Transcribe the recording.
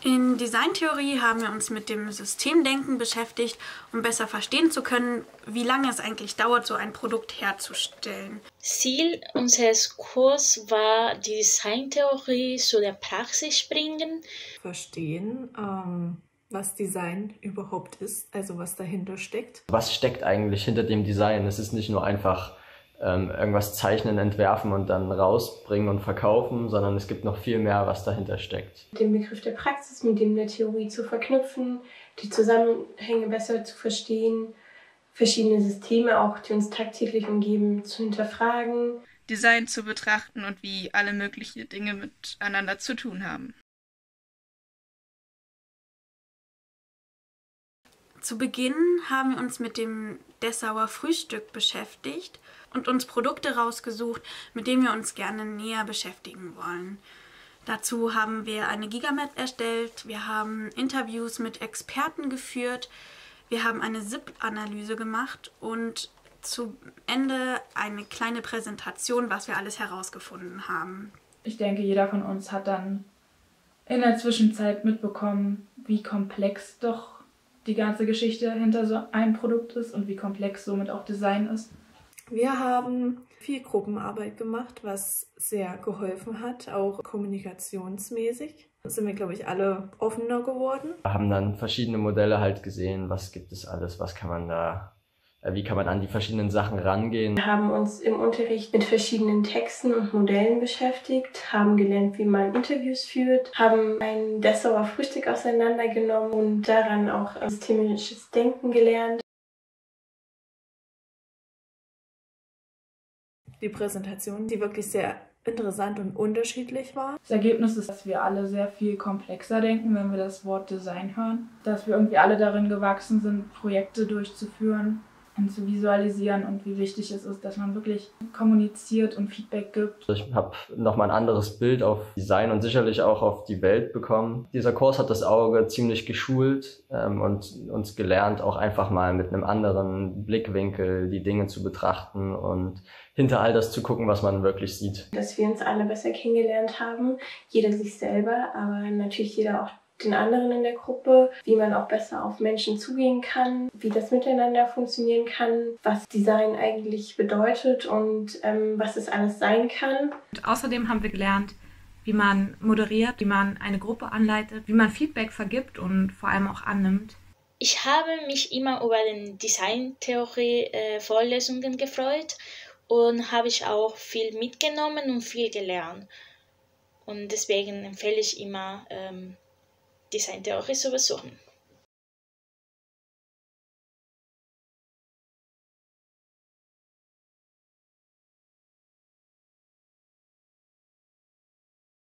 In Designtheorie haben wir uns mit dem Systemdenken beschäftigt, um besser verstehen zu können, wie lange es eigentlich dauert, so ein Produkt herzustellen. Ziel unseres Kurses war, die Designtheorie zu der Praxis bringen. Verstehen, was Design überhaupt ist, also was dahinter steckt. Was steckt eigentlich hinter dem Design? Es ist nicht nur einfach irgendwas zeichnen, entwerfen und dann rausbringen und verkaufen, sondern es gibt noch viel mehr, was dahinter steckt. Den Begriff der Praxis mit dem der Theorie zu verknüpfen, die Zusammenhänge besser zu verstehen, verschiedene Systeme, auch die uns tagtäglich umgeben, zu hinterfragen. Design zu betrachten und wie alle möglichen Dinge miteinander zu tun haben. Zu Beginn haben wir uns mit dem Dessauer Frühstück beschäftigt und uns Produkte rausgesucht, mit denen wir uns gerne näher beschäftigen wollen. Dazu haben wir eine Gigamap erstellt, wir haben Interviews mit Experten geführt, wir haben eine SIP-Analyse gemacht und zu Ende eine kleine Präsentation, was wir alles herausgefunden haben. Ich denke, jeder von uns hat dann in der Zwischenzeit mitbekommen, wie komplex doch die ganze Geschichte hinter so einem Produkt ist und wie komplex somit auch Design ist. Wir haben viel Gruppenarbeit gemacht, was sehr geholfen hat, auch kommunikationsmäßig. Da sind wir, glaube ich, alle offener geworden. Wir haben dann verschiedene Modelle halt gesehen, was gibt es alles, was kann man da, wie kann man an die verschiedenen Sachen rangehen. Wir haben uns im Unterricht mit verschiedenen Texten und Modellen beschäftigt, haben gelernt, wie man Interviews führt, haben ein Dessauer Frühstück auseinandergenommen und daran auch systemisches Denken gelernt. Die Präsentation, die wirklich sehr interessant und unterschiedlich war. Das Ergebnis ist, dass wir alle sehr viel komplexer denken, wenn wir das Wort Design hören. Dass wir irgendwie alle darin gewachsen sind, Projekte durchzuführen und zu visualisieren und wie wichtig es ist, dass man wirklich kommuniziert und Feedback gibt. Ich habe nochmal ein anderes Bild auf Design und sicherlich auch auf die Welt bekommen. Dieser Kurs hat das Auge ziemlich geschult und uns gelernt, auch einfach mal mit einem anderen Blickwinkel die Dinge zu betrachten und hinter all das zu gucken, was man wirklich sieht. Dass wir uns alle besser kennengelernt haben, jeder sich selber, aber natürlich jeder auch den anderen in der Gruppe, wie man auch besser auf Menschen zugehen kann, wie das miteinander funktionieren kann, was Design eigentlich bedeutet und was es alles sein kann. Und außerdem haben wir gelernt, wie man moderiert, wie man eine Gruppe anleitet, wie man Feedback vergibt und vor allem auch annimmt. Ich habe mich immer über den Designtheorie-Vorlesungen gefreut und habe ich auch viel mitgenommen und viel gelernt. Und deswegen empfehle ich immer, Designtheorie zu besuchen.